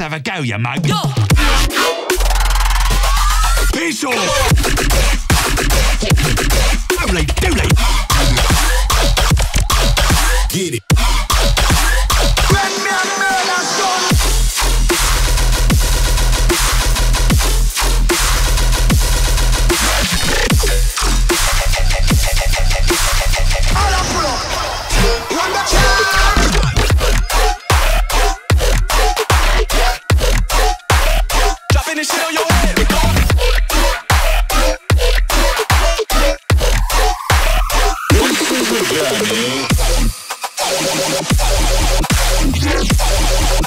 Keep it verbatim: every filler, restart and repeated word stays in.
have a go, you mug. Yo! Piss off! Dooley, dooley! Get it. Bring me a murder son. All up, bro. Run the charge. Dropping this shit on your head. This is a journey.